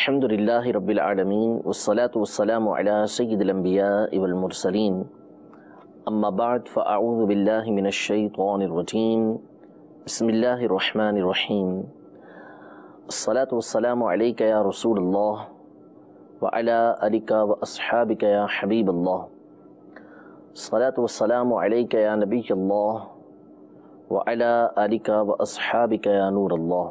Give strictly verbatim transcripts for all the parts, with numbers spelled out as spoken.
الحمد للہ رب العالمین والصلاة والسلام علی سید الانبیاء والمرسلین اما بعد فاعوذ باللہ من الشیطان الرجیم بسم اللہ الرحمن الرحیم الصلاة والسلام علیک یا رسول اللہ وعلی آلک واصحابک یا حبیب اللہ الصلاة والسلام علیک یا نبی اللہ وعلی آلک واصحابک یا نور اللہ۔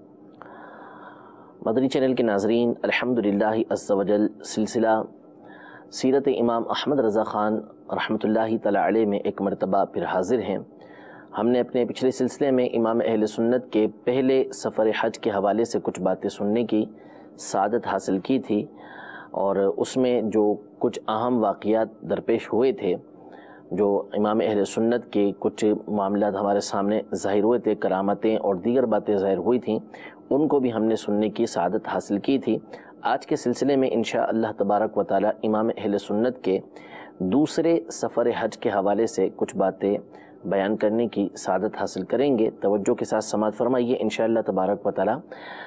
مدنی چینل کے ناظرین، الحمدللہ عز و جل سلسلہ سیرت امام احمد رضا خان رحمۃ اللہ تعالی علیہ میں ایک مرتبہ پھر حاضر ہیں۔ ہم نے اپنے پچھلے سلسلے میں امام اہل سنت کے پہلے سفر حج کے حوالے سے کچھ باتیں سننے کی سعادت حاصل کی تھی، اور اس میں جو کچھ اہم واقعات درپیش ہوئے تھے، جو امام اہل سنت کے کچھ معاملات ہمارے سامنے ظاہر ہوئے تھے، کرامتیں اور دیگر باتیں ظاہر ہوئی تھیں، ان کو بھی ہم نے سننے کی سعادت حاصل کی تھی۔ آج کے سلسلے میں انشاءاللہ تبارک و تعالی امام اہل سنت کے دوسرے سفر حج کے حوالے سے کچھ باتیں بیان کرنے کی سعادت حاصل کریں گے۔ توجہ کے ساتھ سماعت فرمائیے، انشاءاللہ تبارک و تعالی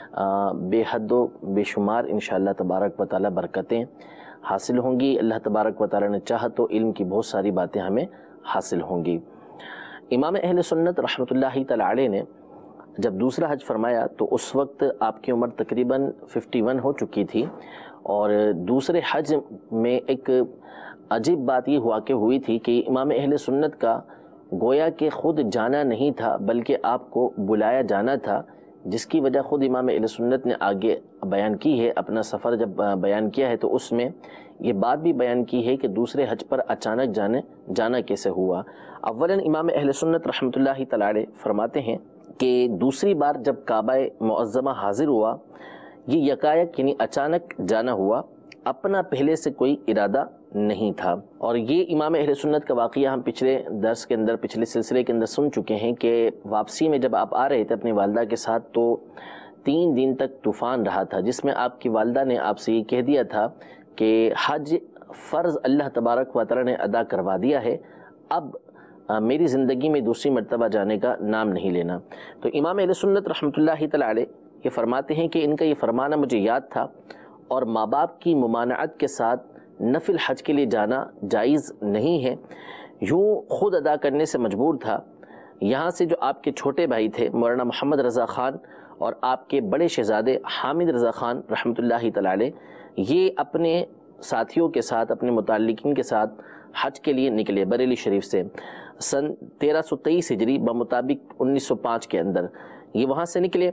بے حد و بے شمار انشاءاللہ تبارک و تعالی برکتیں حاصل ہوں گی۔ اللہ تبارک و تعالی نے چاہا تو علم کی بہت ساری باتیں ہمیں حاصل ہوں گی۔ امام اہل سنت رحمۃ اللہ تعالی علیہ نے جب دوسرا حج فرمایا تو اس وقت آپ کی عمر تقریباً اکیاون ہو چکی تھی، اور دوسرے حج میں ایک عجیب بات یہ ہوا کہ ہوئی تھی کہ امام اہل سنت کا گویا کہ خود جانا نہیں تھا بلکہ آپ کو بلایا جانا تھا، جس کی وجہ خود امام اہل سنت نے آگے بیان کی ہے۔ اپنا سفر جب بیان کیا ہے تو اس میں یہ بات بھی بیان کی ہے کہ دوسرے حج پر اچانک جانے جانا کیسے ہوا۔ اولاً امام اہل سنت رحمۃ اللہ تعالی علیہ فرماتے ہیں کہ دوسری بار جب کعبہ معظمہ حاضر ہوا، یہ یکایک یعنی اچانک جانا ہوا، اپنا پہلے سے کوئی ارادہ نہیں تھا۔ اور یہ امام اہل سنت کا واقعہ ہم پچھلے درس کے اندر پچھلے سلسلے کے اندر سن چکے ہیں کہ واپسی میں جب آپ آ رہے تھے اپنی والدہ کے ساتھ تو تین دن تک طوفان رہا تھا، جس میں آپ کی والدہ نے آپ سے یہ کہہ دیا تھا کہ حج فرض اللہ تبارک و تعالی نے ادا کروا دیا ہے، اب میری زندگی میں دوسری مرتبہ جانے کا نام نہیں لینا۔ تو امام اہل سنت رحمۃ اللہ تعالی علیہ یہ فرماتے ہیں کہ ان کا یہ فرمانا مجھے یاد تھا، اور ماں باپ کی ممانعت کے ساتھ نفل حج کے لیے جانا جائز نہیں ہے، یوں خود ادا کرنے سے مجبور تھا۔ یہاں سے جو آپ کے چھوٹے بھائی تھے مولانا محمد رضا خان اور آپ کے بڑے شہزادے حامد رضا خان رحمۃ اللہ تعالی علیہ، یہ اپنے ساتھیوں کے ساتھ اپنے متعلقین کے ساتھ حج کے لیے نکلے بریلی شریف سے سن تیرہ سو تیئیس ہجری بمطابق انیس سو پانچ کے اندر، یہ وہاں سے نکلے۔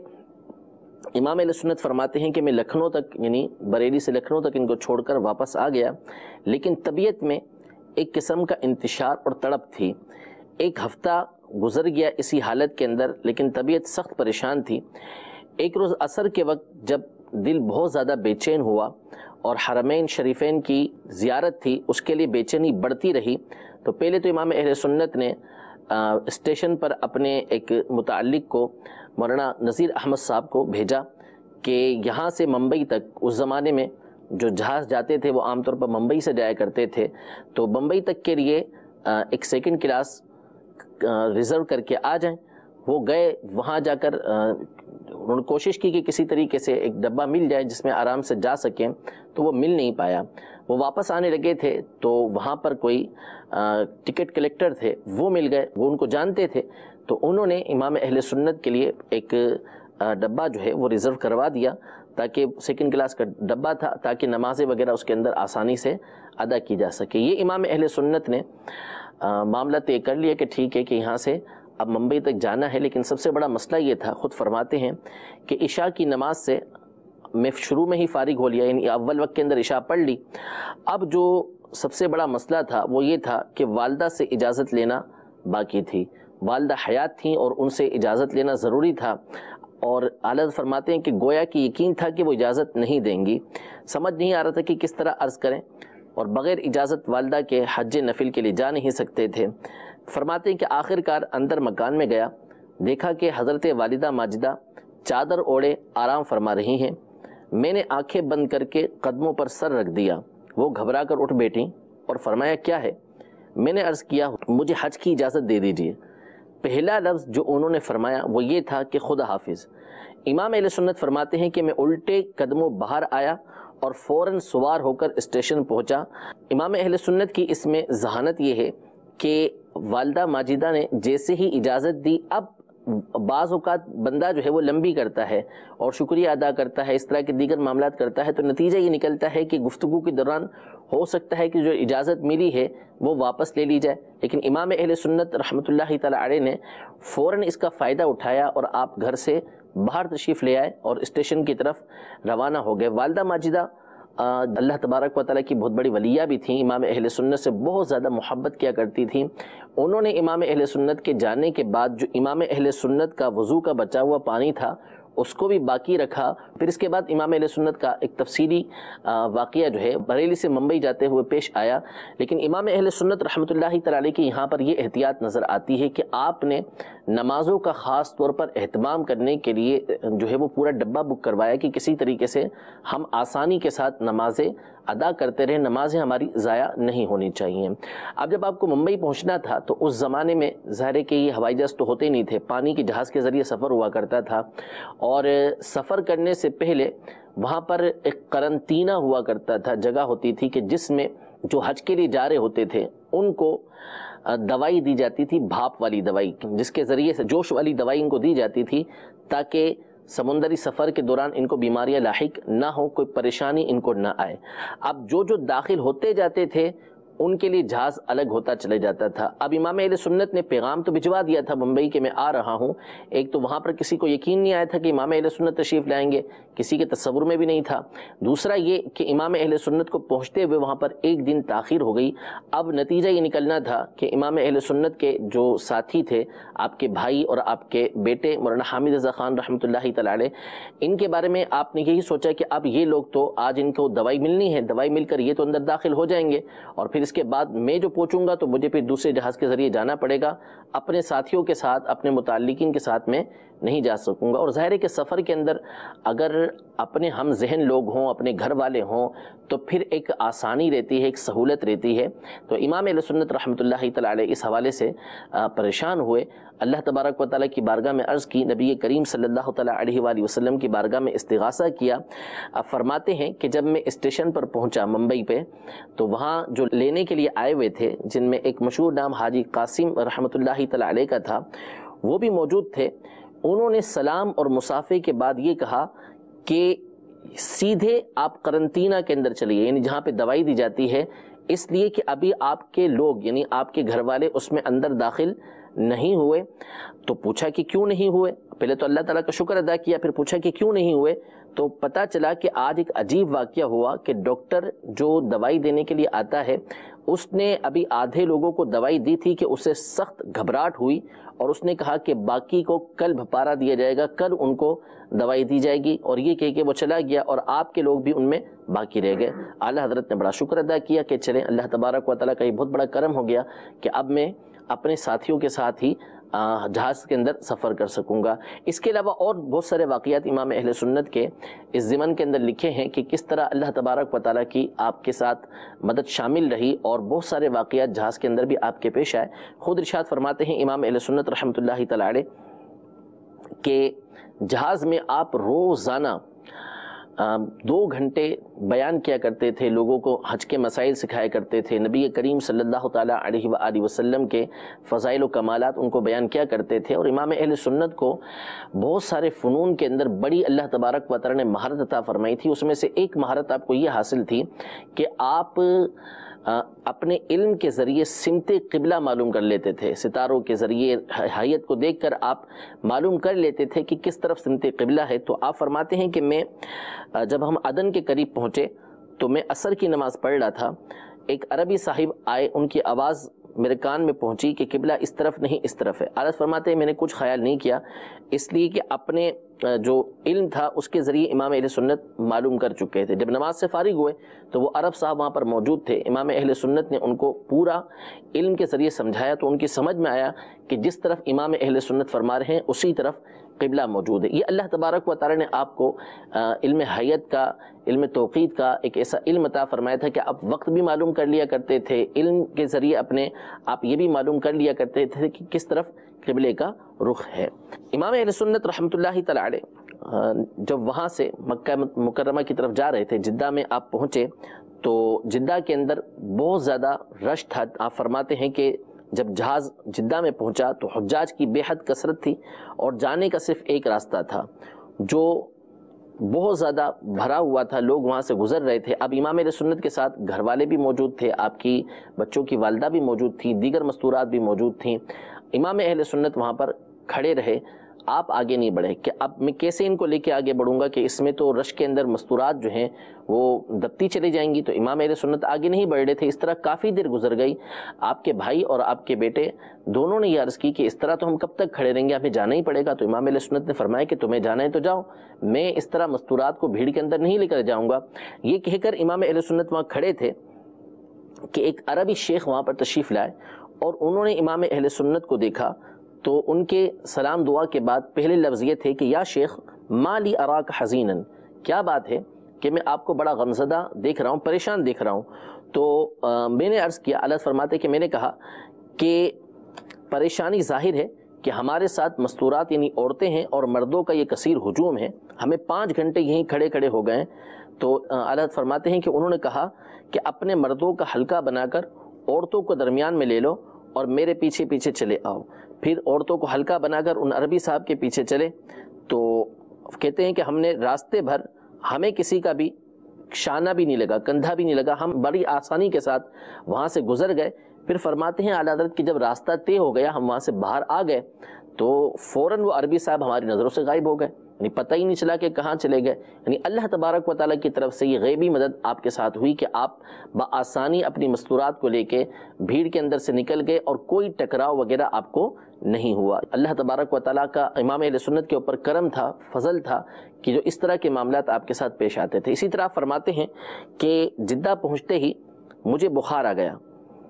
امام اہل سنت فرماتے ہیں کہ میں لکھنؤ تک یعنی بریلی سے لکھنؤ تک ان کو چھوڑ کر واپس آ گیا، لیکن طبیعت میں ایک قسم کا انتشار اور تڑپ تھی۔ ایک ہفتہ گزر گیا اسی حالت کے اندر، لیکن طبیعت سخت پریشان تھی۔ ایک روز عصر کے وقت جب دل بہت زیادہ بے چین ہوا اور حرمین شریفین کی زیارت تھی، اس کے لیے بے چینی بڑھتی رہی، تو پہلے تو امام اہل سنت نے اسٹیشن پر اپنے ایک متعلق کو مولانا نذیر احمد صاحب کو بھیجا کہ یہاں سے ممبئی تک، اس زمانے میں جو جہاز جاتے تھے وہ عام طور پر ممبئی سے جایا کرتے تھے، تو ممبئی تک کے لیے ایک سیکنڈ کلاس ریزرو کر کے آ جائیں۔ وہ گئے، وہاں جا کر انہوں نے کوشش کی کہ کسی طریقے سے ایک ڈبہ مل جائے جس میں آرام سے جا سکیں، تو وہ مل نہیں پایا۔ وہ واپس آنے لگے تھے تو وہاں پر کوئی ٹکٹ کلیکٹر تھے، وہ مل گئے، وہ ان کو جانتے تھے، تو انہوں نے امام اہل سنت کے لیے ایک ڈبہ جو ہے وہ ریزرو کروا دیا، تاکہ سیکنڈ کلاس کا ڈبہ تھا، تاکہ نمازیں وغیرہ اس کے اندر آسانی سے ادا کی جا سکے۔ یہ امام اہل سنت نے معاملہ طے کر لیا کہ ٹھیک ہے کہ یہاں سے اب ممبئی تک جانا ہے، لیکن سب سے بڑا مسئلہ یہ تھا، خود فرماتے ہیں کہ عشاء کی نماز سے میں شروع میں ہی فارغ ہو لیا، یعنی اول وقت کے اندر عشاء پڑھ لی۔ اب جو سب سے بڑا مسئلہ تھا وہ یہ تھا کہ والدہ سے اجازت لینا باقی تھی۔ والدہ حیات تھیں اور ان سے اجازت لینا ضروری تھا، اور اعلیٰ حضرت فرماتے ہیں کہ گویا کہ یقین تھا کہ وہ اجازت نہیں دیں گی، سمجھ نہیں آ رہا تھا کہ کس طرح عرض کریں، اور بغیر اجازت والدہ کے حج نفل کے لیے جا نہیں سکتے تھے۔ فرماتے ہیں کہ آخر کار اندر مکان میں گیا، دیکھا کہ حضرت والدہ ماجدہ چادر اوڑے آرام فرما رہی ہیں۔ میں نے آنکھیں بند کر کے قدموں پر سر رکھ دیا، وہ گھبرا کر اٹھ بیٹھیں اور فرمایا کیا ہے؟ میں نے عرض کیا مجھے حج کی اجازت دے دیجیے۔ پہلا لفظ جو انہوں نے فرمایا وہ یہ تھا کہ خدا حافظ۔ امام اہل سنت فرماتے ہیں کہ میں الٹے قدموں باہر آیا اور فوراً سوار ہو کر اسٹیشن پہنچا۔ امام اہل سنت کی اس میں ذہانت یہ ہے کہ والدہ ماجدہ نے جیسے ہی اجازت دی، اب بعض اوقات بندہ جو ہے وہ لمبی کرتا ہے اور شکریہ ادا کرتا ہے، اس طرح کے دیگر معاملات کرتا ہے، تو نتیجہ یہ نکلتا ہے کہ گفتگو کے دوران ہو سکتا ہے کہ جو اجازت ملی ہے وہ واپس لے لی جائے، لیکن امام اہل سنت رحمۃ اللہ تعالی علیہ نے فوراً اس کا فائدہ اٹھایا اور آپ گھر سے باہر تشریف لے آئے اور اسٹیشن کی طرف روانہ ہو گئے۔ والدہ ماجدہ اللہ تبارک و تعالیٰ کی بہت بڑی ولیہ بھی تھیں، امام اہل سنت سے بہت زیادہ محبت کیا کرتی تھیں۔ انہوں نے امام اہل سنت کے جانے کے بعد جو امام اہل سنت کا وضو کا بچا ہوا پانی تھا اس کو بھی باقی رکھا۔ پھر اس کے بعد امام اہل سنت کا ایک تفصیلی واقعہ جو ہے بریلی سے ممبئی جاتے ہوئے پیش آیا، لیکن امام اہل سنت رحمۃ اللہ تعالی علیہ کی یہاں پر یہ احتیاط نظر آتی ہے کہ آپ نے نمازوں کا خاص طور پر اہتمام کرنے کے لیے جو ہے وہ پورا ڈبہ بک کروایا کہ کسی طریقے سے ہم آسانی کے ساتھ نمازیں ادا کرتے رہے، نمازیں ہماری ضائع نہیں ہونی چاہیے۔ اب جب آپ کو ممبئی پہنچنا تھا تو اس زمانے میں ظاہر ہے کہ یہ ہوائی جہاز تو ہوتے نہیں تھے، پانی کے جہاز کے ذریعے سفر ہوا کرتا تھا، اور سفر کرنے سے پہلے وہاں پر ایک قرنطینہ ہوا کرتا تھا، جگہ ہوتی تھی کہ جس میں جو حج کے لیے جا رہے ہوتے تھے ان کو دوائی دی جاتی تھی، بھاپ والی دوائی، جس کے ذریعے سے جوش والی دوائی ان کو دی جاتی تھی تاکہ سمندری سفر کے دوران ان کو بیماریاں لاحق نہ ہو، کوئی پریشانی ان کو نہ آئے۔ اب جو جو داخل ہوتے جاتے تھے ان کے لیے جہاز الگ ہوتا چلے جاتا تھا۔ اب امام اہل سنت نے پیغام تو بھجوا دیا تھا ممبئی کہ میں آ رہا ہوں، ایک تو وہاں پر کسی کو یقین نہیں آیا تھا کہ امام اہل سنت تشریف لائیں گے، کسی کے تصور میں بھی نہیں تھا۔ دوسرا یہ کہ امام اہل سنت کو پہنچتے ہوئے وہاں پر ایک دن تاخیر ہو گئی۔ اب نتیجہ یہ نکلنا تھا کہ امام اہل سنت کے جو ساتھی تھے، آپ کے بھائی اور آپ کے بیٹے مولانا حامد رضا خان رحمۃ اللہ تعالی علیہ، ان کے بارے میں آپ نے یہی سوچا کہ اب یہ لوگ تو آج ان کو دوائی ملنی ہے، دوائی مل کر یہ تو اندر داخل ہو جائیں گے، اور پھر اس کے بعد میں جو پہنچوں گا تو مجھے پھر دوسرے جہاز کے ذریعے جانا پڑے گا، اپنے ساتھیوں کے ساتھ، اپنے متعلقین کے ساتھ میں نہیں جا سکوں گا۔ اور ظاہر ہے کہ سفر کے اندر اگر اپنے ہم ذہن لوگ ہوں، اپنے گھر والے ہوں، تو پھر ایک آسانی رہتی ہے، ایک سہولت رہتی ہے۔ تو امام اہل سنت رحمۃ اللہ تعالی علیہ اس حوالے سے پریشان ہوئے، اللہ تبارک و تعالیٰ کی بارگاہ میں عرض کی، نبی کریم صلی اللہ تعالیٰ علیہ وآلہ وسلم کی بارگاہ میں استغاثہ کیا۔ فرماتے ہیں کہ جب میں اسٹیشن پر پہنچا ممبئی پہ تو وہاں جو لینے کے لیے آئے ہوئے تھے، جن میں ایک مشہور نام حاجی قاسم رحمۃ اللہ تعالی علیہ کا تھا، وہ بھی موجود تھے۔ انہوں نے سلام اور مصافحے کے بعد یہ کہا کہ سیدھے آپ قرنطینہ کے اندر چلیے، یعنی جہاں پہ دوائی دی جاتی ہے، اس لیے کہ ابھی آپ کے لوگ یعنی آپ کے گھر والے اس میں اندر داخل نہیں ہوئے۔ تو پوچھا کہ کیوں نہیں ہوئے؟ پہلے تو اللہ تعالیٰ کا شکر ادا کیا، پھر پوچھا کہ کیوں نہیں ہوئے؟ تو پتہ چلا کہ آج ایک عجیب واقعہ ہوا کہ ڈاکٹر جو دوائی دینے کے لیے آتا ہے، اس نے ابھی آدھے لوگوں کو دوائی دی تھی کہ اسے سخت گھبراہٹ ہوئی، اور اس نے کہا کہ باقی کو کل بھپارا دیا جائے گا، کل ان کو دوائی دی جائے گی، اور یہ کہہ کہ وہ چلا گیا اور آپ کے لوگ بھی ان میں باقی رہ گئے۔ اعلیٰ حضرت نے بڑا شکر ادا کیا کہ چلیں اللہ تبارک و تعالیٰ کا یہ بہت بڑا کرم ہو گیا کہ اب میں اپنے ساتھیوں کے ساتھ ہی جہاز کے اندر سفر کر سکوں گا۔ اس کے علاوہ اور بہت سارے واقعات امام اہل سنت کے اس ضمن کے اندر لکھے ہیں کہ کس طرح اللہ تبارک و تعالیٰ کی آپ کے ساتھ مدد شامل رہی، اور بہت سارے واقعات جہاز کے اندر بھی آپ کے پیش آئے۔ خود ارشاد فرماتے ہیں امام اہل سنت رحمۃ اللہ تعالی علیہ کہ جہاز میں آپ روزانہ دو گھنٹے بیان کیا کرتے تھے، لوگوں کو حج کے مسائل سکھایا کرتے تھے، نبی کریم صلی اللہ تعالیٰ علیہ وآلہ وسلم کے فضائل و کمالات ان کو بیان کیا کرتے تھے، اور امام اہل سنت کو بہت سارے فنون کے اندر بڑی اللہ تبارک و تعالیٰ نے مہارت عطا فرمائی تھی۔ اس میں سے ایک مہارت آپ کو یہ حاصل تھی کہ آپ اپنے علم کے ذریعے سمت قبلہ معلوم کر لیتے تھے، ستاروں کے ذریعے حیت کو دیکھ کر آپ معلوم کر لیتے تھے کہ کس طرف سمت قبلہ ہے۔ تو آپ فرماتے ہیں کہ میں جب ہم عدن کے قریب پہنچے تو میں عصر کی نماز پڑھ رہا تھا، ایک عربی صاحب آئے، ان کی آواز میرے کان میں پہنچی کہ قبلہ اس طرف نہیں اس طرف ہے۔ عرض فرماتے ہیں میں نے کچھ خیال نہیں کیا، اس لیے کہ اپنے جو علم تھا اس کے ذریعے امام اہل سنت معلوم کر چکے تھے۔ جب نماز سے فارغ ہوئے تو وہ عرب صاحب وہاں پر موجود تھے، امام اہل سنت نے ان کو پورا علم کے ذریعے سمجھایا، تو ان کی سمجھ میں آیا کہ جس طرف امام اہل سنت فرما رہے ہیں اسی طرف قبلہ موجود ہے۔ یہ اللہ تبارک و تعالی نے آپ کو علم حیت کا، علم توقید کا ایک ایسا علم عطا فرمایا تھا کہ آپ وقت بھی معلوم کر لیا کرتے تھے، علم کے ذریعے اپنے آپ یہ بھی معلوم کر لیا کرتے تھے کہ کس طرف قبلے کا رخ ہے۔ امام اہل سنت رحمۃ اللہ تعالی علیہ جب وہاں سے مکہ مکرمہ کی طرف جا رہے تھے، جدہ میں آپ پہنچے تو جدہ کے اندر بہت زیادہ رش تھا۔ آپ فرماتے ہیں کہ جب جہاز جدہ میں پہنچا تو حجاج کی بے حد کثرت تھی اور جانے کا صرف ایک راستہ تھا جو بہت زیادہ بھرا ہوا تھا، لوگ وہاں سے گزر رہے تھے۔ اب امام اہل سنت کے ساتھ گھر والے بھی موجود تھے، آپ کی بچوں کی والدہ بھی موجود تھی، دیگر مستورات بھی موجود تھیں۔ امام اہل سنت وہاں پر کھڑے رہے، آپ آگے نہیں بڑھے کہ اب میں کیسے ان کو لے کے آگے بڑھوں گا کہ اس میں تو رش کے اندر مستورات جو ہیں وہ دبتی چلی جائیں گی، تو امام اہل سنت آگے نہیں بڑھ رہے تھے۔ اس طرح کافی دیر گزر گئی، آپ کے بھائی اور آپ کے بیٹے دونوں نے یہ عرض کی کہ اس طرح تو ہم کب تک کھڑے رہیں گے، ہمیں جانا ہی پڑے گا۔ تو امام اہل سنت نے فرمایا کہ تمہیں جانا ہے تو جاؤ، میں اس طرح مستورات کو بھیڑ کے اندر نہیں لے کر جاؤں گا۔ یہ کہہ کر امام اہل سنت وہاں کھڑے تھے کہ ایک عربی شیخ وہاں پر تشریف لائے اور انہوں نے امام اہل سنت کو دیکھا تو ان کے سلام دعا کے بعد پہلے لفظ یہ تھے کہ یا شیخ ما لی اراک حزینا، کیا بات ہے کہ میں آپ کو بڑا غمزدہ دیکھ رہا ہوں، پریشان دیکھ رہا ہوں۔ تو میں نے عرض کیا، اللہ فرماتے کہ میں نے کہا کہ پریشانی ظاہر ہے کہ ہمارے ساتھ مستورات یعنی عورتیں ہیں اور مردوں کا یہ کثیر ہجوم ہے، ہمیں پانچ گھنٹے یہیں کھڑے کھڑے ہو گئے۔ تو اللہ فرماتے ہیں کہ انہوں نے کہا کہ اپنے مردوں کا حلقہ بنا کر عورتوں کو درمیان میں لے لو اور میرے پیچھے پیچھے چلے آؤ۔ پھر عورتوں کو حلقہ بنا کر ان عربی صاحب کے پیچھے چلے تو کہتے ہیں کہ ہم نے راستے بھر ہمیں کسی کا بھی شانہ بھی نہیں لگا، کندھا بھی نہیں لگا، ہم بڑی آسانی کے ساتھ وہاں سے گزر گئے۔ پھر فرماتے ہیں اعلیٰ حضرت کہ جب راستہ طے ہو گیا، ہم وہاں سے باہر آ گئے تو فوراً وہ عربی صاحب ہماری نظروں سے غائب ہو گئے، یعنی پتہ ہی نہیں چلا کہ کہاں چلے گئے۔ یعنی اللہ تبارک و تعالیٰ کی طرف سے یہ غیبی مدد آپ کے ساتھ ہوئی کہ آپ بآسانی اپنی مستورات کو لے کے بھیڑ کے اندر سے نکل گئے اور کوئی ٹکراؤ وغیرہ آپ کو نہیں ہوا۔ اللہ تبارک و تعالیٰ کا امام اہل سنت کے اوپر کرم تھا، فضل تھا کہ جو اس طرح کے معاملات آپ کے ساتھ پیش آتے تھے۔ اسی طرح فرماتے ہیں کہ جدہ پہنچتے ہی مجھے بخار آ گیا،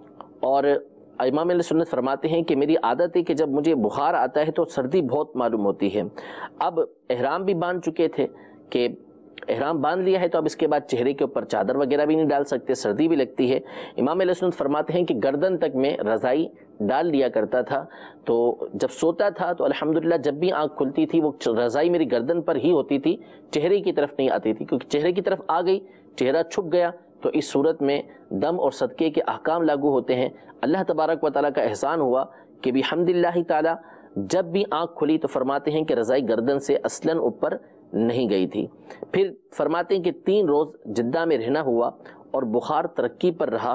اور امام اہل سنت فرماتے ہیں کہ میری عادت ہے کہ جب مجھے بخار آتا ہے تو سردی بہت معلوم ہوتی ہے۔ اب احرام بھی باندھ چکے تھے کہ احرام باندھ لیا ہے تو اب اس کے بعد چہرے کے اوپر چادر وغیرہ بھی نہیں ڈال سکتے، سردی بھی لگتی ہے۔ امام اہل سنت فرماتے ہیں کہ گردن تک میں رضائی ڈال لیا کرتا تھا، تو جب سوتا تھا تو الحمدللہ جب بھی آنکھ کھلتی تھی وہ رضائی میری گردن پر ہی ہوتی تھی، چہرے کی طرف نہیں آتی تھی، کیونکہ چہرے کی طرف آ گئی چہرہ چھپ گیا تو اس صورت میں دم اور صدقے کے احکام لاگو ہوتے ہیں۔ اللہ تبارک و تعالیٰ کا احسان ہوا کہ بحمدللہ تعالیٰ جب بھی آنکھ کھلی تو فرماتے ہیں کہ رضائی گردن سے اصلاً اوپر نہیں گئی تھی۔ پھر فرماتے ہیں کہ تین روز جدہ میں رہنا ہوا اور بخار ترقی پر رہا۔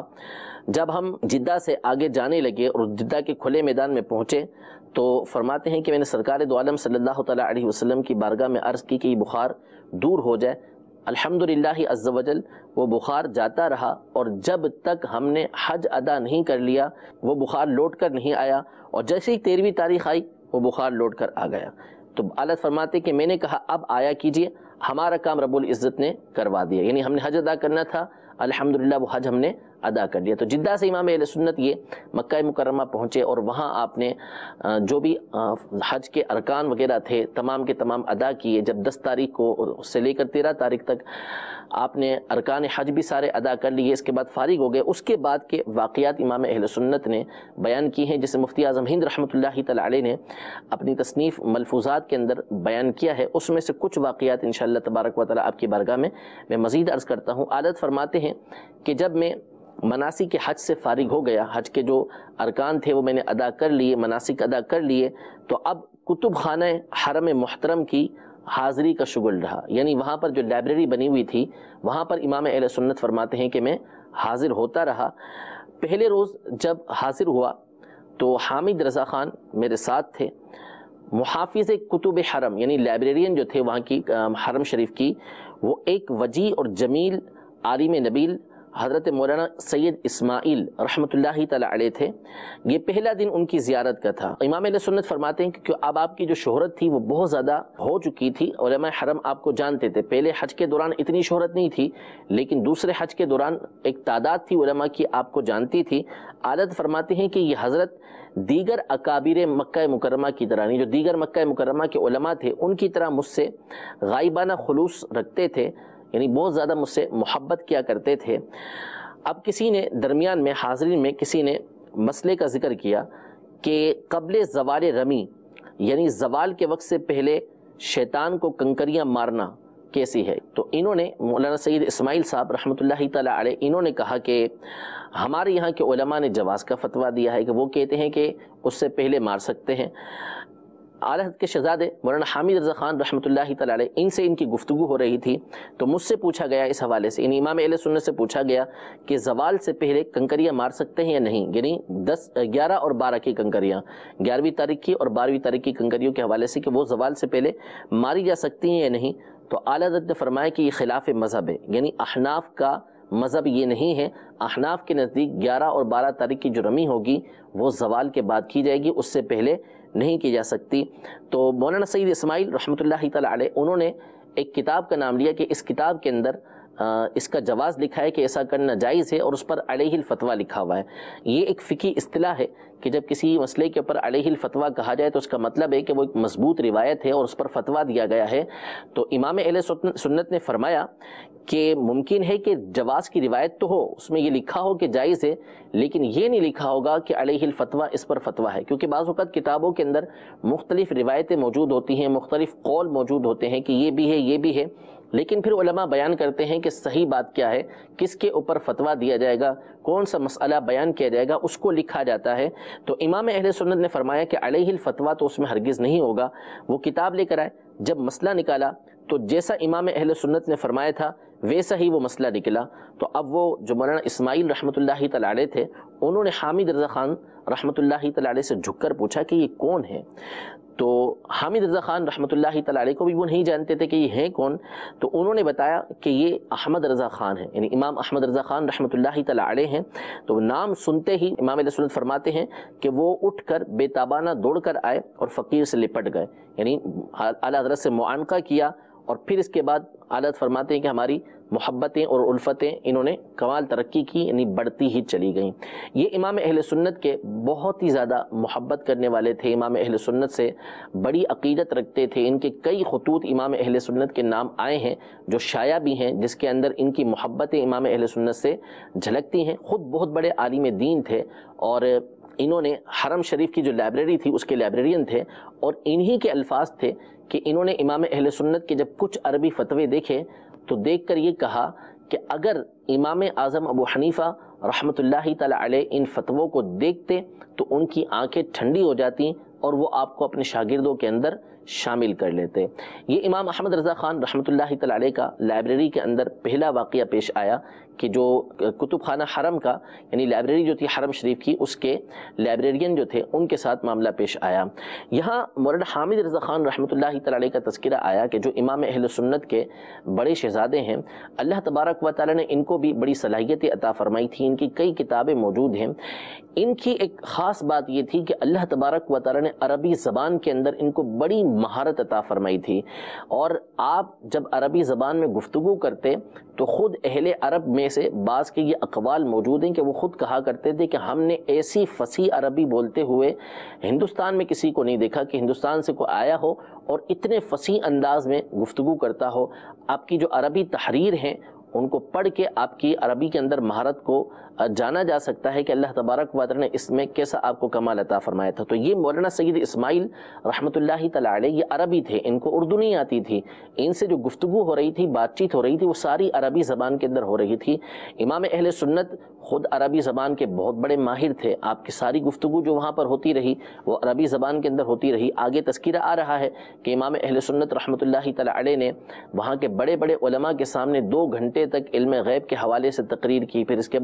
جب ہم جدہ سے آگے جانے لگے اور جدہ کے کھلے میدان میں پہنچے تو فرماتے ہیں کہ میں نے سرکار دو عالم صلی اللہ تعالیٰ علیہ وسلم کی بارگاہ میں عرض کی کہ یہ بخار دور ہو جائے۔ الحمدللہ عز و جل وہ بخار جاتا رہا، اور جب تک ہم نے حج ادا نہیں کر لیا وہ بخار لوٹ کر نہیں آیا، اور جیسے ہی تیرہویں تاریخ آئی وہ بخار لوٹ کر آ گیا۔ تو اعلیٰ فرماتے کہ میں نے کہا اب آیا کیجئے، ہمارا کام رب العزت نے کروا دیا، یعنی ہم نے حج ادا کرنا تھا، الحمدللہ وہ حج ہم نے ادا کر لیا۔ تو جدہ سے امام اہل سنت یہ مکہ مکرمہ پہنچے اور وہاں آپ نے جو بھی حج کے ارکان وغیرہ تھے تمام کے تمام ادا کیے۔ جب دس تاریخ کو سے لے کر تیرہ تاریخ تک آپ نے ارکان حج بھی سارے ادا کر لیے، اس کے بعد فارغ ہو گئے۔ اس کے بعد کے واقعات امام اہل سنت نے بیان کی ہیں، جسے مفتی اعظم ہند رحمۃ اللہ تعالی علیہ نے اپنی تصنیف ملفوظات کے اندر بیان کیا ہے۔ اس میں سے کچھ واقعات انشاءاللہ تبارک و تعالی آپ کی بارگاہ میں میں مزید عرض کرتا ہوں۔ عادت فرماتے ہیں کہ جب میں مناسک کے حج سے فارغ ہو گیا، حج کے جو ارکان تھے وہ میں نے ادا کر لیے، مناسک ادا کر لیے، تو اب کتب خانہ حرم محترم کی حاضری کا شغل رہا، یعنی وہاں پر جو لائبریری بنی ہوئی تھی وہاں پر امام اہل سنت فرماتے ہیں کہ میں حاضر ہوتا رہا۔ پہلے روز جب حاضر ہوا تو حامد رضا خان میرے ساتھ تھے، محافظ کتب حرم یعنی لائبریرین جو تھے وہاں کی حرم شریف کی، وہ ایک وجیع اور جمیل عالم نبیل حضرت مولانا سید اسماعیل رحمۃ اللہ تعالیٰ علیہ تھے، یہ پہلا دن ان کی زیارت کا تھا۔ امام اہل سنت فرماتے ہیں کہ اب آپ کی جو شہرت تھی وہ بہت زیادہ ہو چکی تھی، علماء حرم آپ کو جانتے تھے، پہلے حج کے دوران اتنی شہرت نہیں تھی، لیکن دوسرے حج کے دوران ایک تعداد تھی علماء کی آپ کو جانتی تھی۔ عادت فرماتے ہیں کہ یہ حضرت دیگر اکابر مکہ مکرمہ کی طرح نہیں، جو دیگر مکہ مکرمہ کے علماء تھے ان کی طرح مجھ سے غائبانہ خلوص رکھتے تھے، یعنی بہت زیادہ مجھ سے محبت کیا کرتے تھے۔ اب کسی نے درمیان میں حاضرین میں کسی نے مسئلے کا ذکر کیا کہ قبل زوال رمی، یعنی زوال کے وقت سے پہلے شیطان کو کنکریاں مارنا کیسی ہے؟ تو انہوں نے مولانا سید اسماعیل صاحب رحمۃ اللہ تعالیٰ علیہ انہوں نے کہا کہ ہمارے یہاں کے علماء نے جواز کا فتویٰ دیا ہے کہ وہ کہتے ہیں کہ اس سے پہلے مار سکتے ہیں۔ اعلیٰ حضرت کے شہزادے مولانا حامد رضا خان رحمۃ اللہ تعالیٰ علیہ ان سے ان کی گفتگو ہو رہی تھی، تو مجھ سے پوچھا گیا اس حوالے سے، یعنی امام اہل سنت سے پوچھا گیا کہ زوال سے پہلے کنکریاں مار سکتے ہیں یا نہیں، یعنی دس گیارہ اور بارہ کی کنکریاں، گیارہویں تاریخ کی اور بارہویں تاریخ کی کنکریوں کے حوالے سے کہ وہ زوال سے پہلے ماری جا سکتی ہیں یا نہیں۔ تو اعلیٰ حضرت نے فرمایا کہ یہ خلاف مذہب ہے، یعنی احناف کا مذہب یہ نہیں ہے، احناف کے نزدیک گیارہ اور بارہ تاریخ کی جو رمی ہوگی وہ زوال کے بعد کی جائے گی، اس سے پہلے نہیں کی جا سکتی۔ تو مولانا سید اسماعیل رحمۃ اللہ تعالیٰ علیہ انہوں نے ایک کتاب کا نام لیا کہ اس کتاب کے اندر اس کا جواز لکھا ہے کہ ایسا کرنا جائز ہے، اور اس پر علیہ الفتویٰ لکھا ہوا ہے۔ یہ ایک فقہی اصطلاح ہے کہ جب کسی مسئلے کے اوپر علیہ الفتویٰ کہا جائے تو اس کا مطلب ہے کہ وہ ایک مضبوط روایت ہے اور اس پر فتویٰ دیا گیا ہے۔ تو امام اہل سنت نے فرمایا کہ ممکن ہے کہ جواز کی روایت تو ہو، اس میں یہ لکھا ہو کہ جائز ہے، لیکن یہ نہیں لکھا ہوگا کہ علیہ الفتویٰ اس پر فتویٰ ہے، کیونکہ بعض اوقات کتابوں کے اندر مختلف روایتیں موجود ہوتی ہیں، مختلف قول موجود ہوتے ہیں کہ یہ بھی ہے یہ بھی ہے، لیکن پھر علماء بیان کرتے ہیں کہ صحیح بات کیا ہے، کس کے اوپر فتویٰ دیا جائے گا، کون سا مسئلہ بیان کیا جائے گا، اس کو لکھا جاتا ہے۔ تو امام اہل سنت نے فرمایا کہ علیہ الفتویٰ تو اس میں ہرگز نہیں ہوگا۔ وہ کتاب لے کر آئے، جب مسئلہ نکالا تو جیسا امام اہل سنت نے فرمایا تھا ویسا ہی وہ مسئلہ نکلا۔ تو اب وہ جو مولانا اسماعیل رحمۃ اللہ تعالیٰ علیہ تھے انہوں نے حامد رضا خان رحمۃ اللہ تعالیٰ علیہ سے جھک کر پوچھا کہ یہ کون ہے؟ تو حامد رضا خان رحمۃ اللہ تعالیٰ علیہ کو بھی وہ نہیں جانتے تھے کہ یہ ہیں کون، تو انہوں نے بتایا کہ یہ احمد رضا خان ہیں، یعنی امام احمد رضا خان رحمۃ اللہ تعالیٰ علیہ ہیں۔ تو نام سنتے ہی امام علیہ سنت فرماتے ہیں کہ وہ اٹھ کر بے تابانہ دوڑ کر آئے اور فقیر سے لپٹ گئے، یعنی اعلیٰ حضرت سے معانقہ کیا، اور پھر اس کے بعد اعلیٰ حضرت فرماتے ہیں کہ ہماری محبتیں اور الفتیں انہوں نے کمال ترقی کی، یعنی بڑھتی ہی چلی گئیں۔ یہ امام اہل سنت کے بہت ہی زیادہ محبت کرنے والے تھے، امام اہل سنت سے بڑی عقیدت رکھتے تھے۔ ان کے کئی خطوط امام اہل سنت کے نام آئے ہیں جو شائع بھی ہیں، جس کے اندر ان کی محبتیں امام اہل سنت سے جھلکتی ہیں۔ خود بہت بڑے عالم دین تھے، اور انہوں نے حرم شریف کی جو لائبریری تھی اس کے لائبریرین تھے، اور انہی کے الفاظ تھے کہ انہوں نے امام اہل سنت کے جب کچھ عربی فتوے دیکھے تو دیکھ کر یہ کہا کہ اگر امام اعظم ابو حنیفہ رحمۃ اللہ تعالیٰ علیہ ان فتووں کو دیکھتے تو ان کی آنکھیں ٹھنڈی ہو جاتی اور وہ آپ کو اپنے شاگردوں کے اندر شامل کر لیتے۔ یہ امام احمد رضا خان رحمۃ اللہ تعالیٰ علیہ کا لائبریری کے اندر پہلا واقعہ پیش آیا کہ جو کتب خانہ حرم کا، یعنی لائبریری جو تھی حرم شریف کی، اس کے لائبریرین جو تھے ان کے ساتھ معاملہ پیش آیا۔ یہاں مولانا حامد رضا خان رحمۃ اللہ تعالیٰ علیہ کا تذکرہ آیا کہ جو امام اہل سنت کے بڑے شہزادے ہیں، اللہ تبارک و تعالیٰ نے ان کو بھی بڑی صلاحیتیں عطا فرمائی تھی، ان کی کئی کتابیں موجود ہیں۔ ان کی ایک خاص بات یہ تھی کہ اللہ تبارک و تعالیٰ نے عربی زبان کے اندر ان کو بڑی مہارت عطا فرمائی تھی، اور آپ جب عربی زبان میں گفتگو کرتے تو خود اہل عرب میں سے بعض کے یہ اقوال موجود ہیں کہ وہ خود کہا کرتے تھے کہ ہم نے ایسی فصیح عربی بولتے ہوئے ہندوستان میں کسی کو نہیں دیکھا کہ ہندوستان سے کوئی آیا ہو اور اتنے فصیح انداز میں گفتگو کرتا ہو۔ آپ کی جو عربی تحریر ہیں ان کو پڑھ کے آپ کی عربی کے اندر مہارت کو جانا جا سکتا ہے کہ اللہ تبارک و تعالی نے اس میں کیسا آپ کو کمال عطا فرمایا تھا۔ تو یہ مولانا سید اسماعیل رحمۃ اللہ تعالیٰ علیہ یہ عربی تھے، ان کو اردو نہیں آتی تھی، ان سے جو گفتگو ہو رہی تھی، بات چیت ہو رہی تھی، وہ ساری عربی زبان کے اندر ہو رہی تھی۔ امام اہل سنت خود عربی زبان کے بہت بڑے ماہر تھے، آپ کی ساری گفتگو جو وہاں پر ہوتی رہی وہ عربی زبان کے اندر ہوتی رہی۔ آگے تذکرہ آ رہا ہے کہ امام اہل سنت رحمۃ اللہ تعالیٰ علیہ نے وہاں کے بڑے بڑے علماء کے سامنے دو گھنٹے تک علم غیب کے حوالے سے تقریر کی، پھر اس کے بعد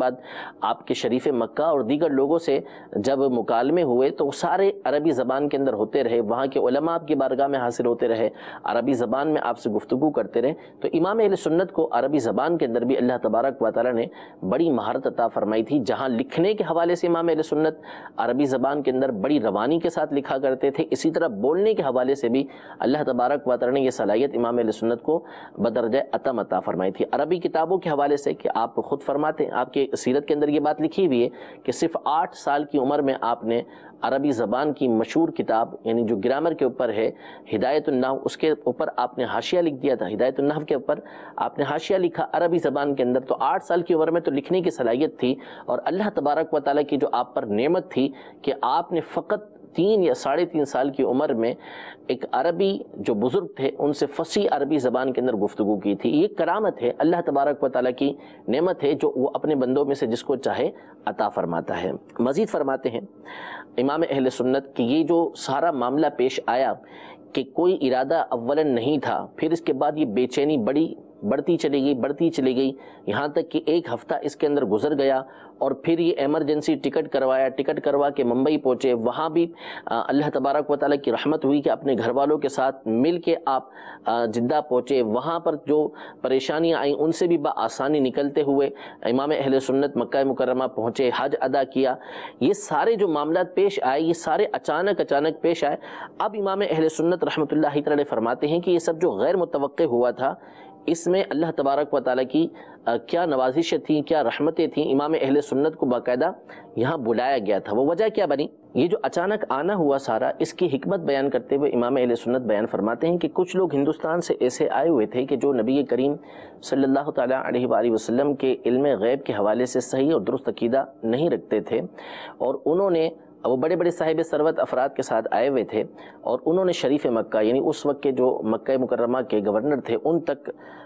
آپ کے شریف مکہ اور دیگر لوگوں سے جب مکالمے ہوئے تو وہ سارے عربی زبان کے اندر ہوتے رہے، وہاں کے علماء آپ کی بارگاہ میں حاضر ہوتے رہے، عربی زبان میں آپ سے گفتگو کرتے رہے، تو امام اہل سنت کو عربی زبان کے اندر بھی اللہ تبارک و تعالیٰ نے بڑی مہارت عطا فرمائی تھی۔ جہاں لکھنے کے حوالے سے امام اہل سنت عربی زبان کے اندر بڑی روانی کے ساتھ لکھا کرتے تھے، اسی طرح بولنے کے حوالے سے بھی اللہ تبارک و تعالیٰ نے یہ صلاحیت امام اہل سنت کو بدرجہ عطا عطا فرمائی تھی۔ عربی کتابوں کے حوالے سے کہ آپ خود فرماتے ہیں، آپ کے سیرت کے اندر یہ بات لکھی ہوئی ہے کہ صرف آٹھ سال کی عمر میں آپ نے عربی زبان کی مشہور کتاب یعنی جو گرامر کے اوپر ہے ہدایت النحو، اس کے اوپر آپ نے حاشیہ لکھ دیا تھا، ہدایت النحو کے اوپر آپ نے حاشیہ لکھا عربی زبان کے اندر۔ تو آٹھ سال کی عمر میں تو لکھنے کی صلاحیت تھی، اور اللہ تبارک و تعالیٰ کی جو آپ پر نعمت تھی کہ آپ نے فقط تین یا ساڑھے تین سال کی عمر میں ایک عربی جو بزرگ تھے ان سے فصیح عربی زبان کے اندر گفتگو کی تھی۔ یہ کرامت ہے، اللہ تبارک و تعالیٰ کی نعمت ہے جو وہ اپنے بندوں میں سے جس کو چاہے عطا فرماتا ہے۔ مزید فرماتے ہیں امام اہل سنت کہ یہ جو سارا معاملہ پیش آیا کہ کوئی ارادہ اولاً نہیں تھا، پھر اس کے بعد یہ بے چینی بڑی بڑھتی چلی گئی بڑھتی چلی گئی یہاں تک کہ ایک ہفتہ اس کے اندر گزر گیا، اور پھر یہ ایمرجنسی ٹکٹ کروایا، ٹکٹ کروا کے ممبئی پہنچے، وہاں بھی اللہ تبارک و تعالیٰ کی رحمت ہوئی کہ اپنے گھر والوں کے ساتھ مل کے آپ جدہ پہنچے، وہاں پر جو پریشانیاں آئیں ان سے بھی بآسانی نکلتے ہوئے امام اہل سنت مکہ مکرمہ پہنچے، حج ادا کیا۔ یہ سارے جو معاملات پیش آئے یہ سارے اچانک اچانک پیش آئے۔ اب امام اہل سنت رحمۃ اللہ تعالی فرماتے ہیں کہ یہ سب جو غیر متوقع ہوا تھا اس میں اللہ تبارک و تعالیٰ کی کیا نوازشیں تھیں، کیا رحمتیں تھیں، امام اہل سنت کو باقاعدہ یہاں بلایا گیا تھا۔ وہ وجہ کیا بنی؟ یہ جو اچانک آنا ہوا سارا، اس کی حکمت بیان کرتے ہوئے امام اہل سنت بیان فرماتے ہیں کہ کچھ لوگ ہندوستان سے ایسے آئے ہوئے تھے کہ جو نبی کریم صلی اللہ تعالیٰ علیہ وآلہ وسلم کے علم غیب کے حوالے سے صحیح اور درست عقیدہ نہیں رکھتے تھے، اور انہوں نے وہ بڑے بڑے صاحب ثروت افراد کے ساتھ آئے ہوئے تھے، اور انہوں نے شریف مکہ یعنی اس وقت کے جو مکہ مکرمہ کے گورنر تھے ان تک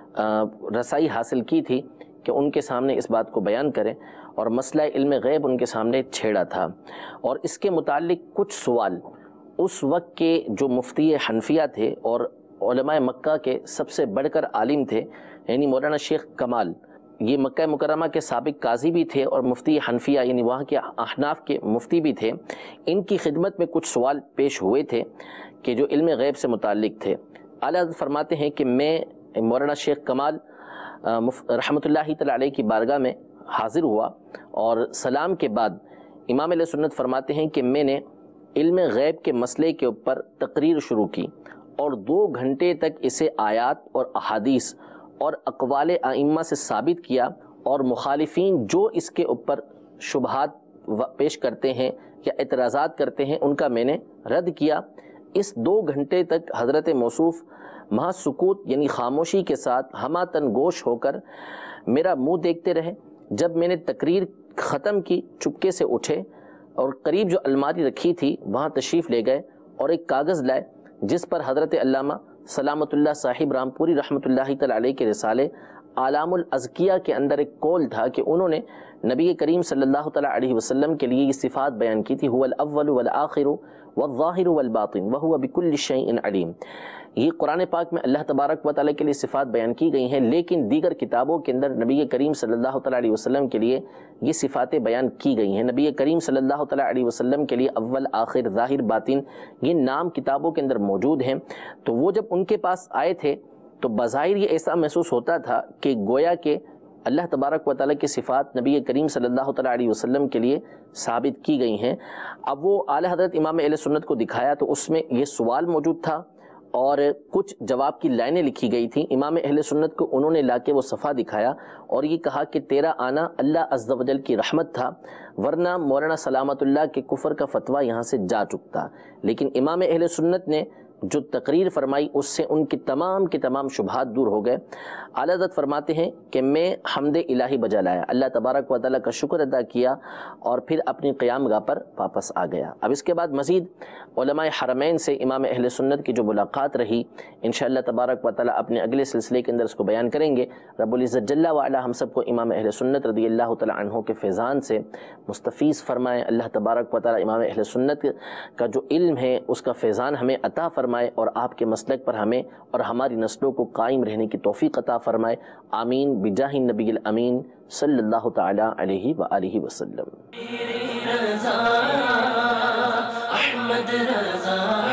رسائی حاصل کی تھی کہ ان کے سامنے اس بات کو بیان کریں، اور مسئلہ علم غیب ان کے سامنے چھیڑا تھا، اور اس کے متعلق کچھ سوال اس وقت کے جو مفتی حنفیہ تھے اور علماء مکہ کے سب سے بڑھ کر عالم تھے یعنی مولانا شیخ کمال، یہ مکہ مکرمہ کے سابق قاضی بھی تھے اور مفتی حنفیہ یعنی وہاں کے احناف کے مفتی بھی تھے، ان کی خدمت میں کچھ سوال پیش ہوئے تھے کہ جو علم غیب سے متعلق تھے۔ اعلیٰ حضرت فرماتے ہیں کہ میں مولانا شیخ کمال رحمۃ اللہ تعالی علیہ کی بارگاہ میں حاضر ہوا، اور سلام کے بعد امام علیہ سنت فرماتے ہیں کہ میں نے علم غیب کے مسئلے کے اوپر تقریر شروع کی، اور دو گھنٹے تک اسے آیات اور احادیث اور اقوال ائمہ سے ثابت کیا، اور مخالفین جو اس کے اوپر شبہات پیش کرتے ہیں یا اعتراضات کرتے ہیں ان کا میں نے رد کیا۔ اس دو گھنٹے تک حضرت موصوف مہا سکوت یعنی خاموشی کے ساتھ ہمہ تن گوش ہو کر میرا منہ دیکھتے رہے۔ جب میں نے تقریر ختم کی چپکے سے اٹھے، اور قریب جو الماری رکھی تھی وہاں تشریف لے گئے، اور ایک کاغذ لائے جس پر حضرت علامہ سلامت اللہ صاحب رامپوری رحمۃ اللہ تعالی علیہ کے رسالے اعلام الازکیہ کے اندر ایک قول تھا کہ انہوں نے نبی کریم صلی اللہ تعالی علیہ وسلم کے لیے یہ صفات بیان کی تھی، هو الاول والآخر والظاہر والباطن وهو بكل شیء علیم۔ یہ قرآن پاک میں اللہ تبارک و تعالیٰ کے لیے صفات بیان کی گئی ہیں، لیکن دیگر کتابوں کے اندر نبی کریم صلی اللہ تعالیٰ علیہ وسلم کے لیے یہ صفاتیں بیان کی گئی ہیں۔ نبی کریم صلی اللہ تعالیٰ علیہ وسلم کے لیے اول آخر ظاہر باطن یہ نام کتابوں کے اندر موجود ہیں۔ تو وہ جب ان کے پاس آئے تھے تو بظاہر یہ ایسا محسوس ہوتا تھا کہ گویا کہ اللہ تبارک و تعالیٰ کی صفات نبی کریم صلی اللہ تعالیٰ علیہ وسلم کے لیے ثابت کی گئی ہیں۔ اب وہ اعلیٰ حضرت امام اہل سنت کو دکھایا تو اس میں یہ سوال موجود تھا اور کچھ جواب کی لائنیں لکھی گئی تھیں۔ امام اہل سنت کو انہوں نے لا کے وہ صفحہ دکھایا اور یہ کہا کہ تیرا آنا اللہ عز و جل کی رحمت تھا، ورنہ مولانا سلامت اللہ کے کفر کا فتویٰ یہاں سے جا چکتا۔ لیکن امام اہل سنت نے جو تقریر فرمائی اس سے ان کی تمام کے تمام شبہات دور ہو گئے۔ اعلیٰ حضرت فرماتے ہیں کہ میں حمد الہی بجا لایا، اللہ تبارک و تعالیٰ کا شکر ادا کیا اور پھر اپنی قیام گاہ پر واپس آ گیا۔ اب اس کے بعد مزید علماء حرمین سے امام اہل سنت کی جو ملاقات رہی انشاءاللہ تبارک و تعالیٰ اپنے اگلے سلسلے کے اندر اس کو بیان کریں گے۔ رب العزت جل وعلا ہم سب کو امام اہل سنت رضی اللہ تعالیٰ عنہ کے فیضان سے مستفیض فرمائے۔ اللہ تبارک و تعالیٰ امام اہل سنت کا جو علم ہے اس کا فیضان ہمیں عطا فرمائے۔ فرمائے اور آپ کے مسلک پر ہمیں اور ہماری نسلوں کو قائم رہنے کی توفیق عطا فرمائے. آمین بجاہ النبی الامین صلی اللہ تعالی علیہ وآلہ وسلم.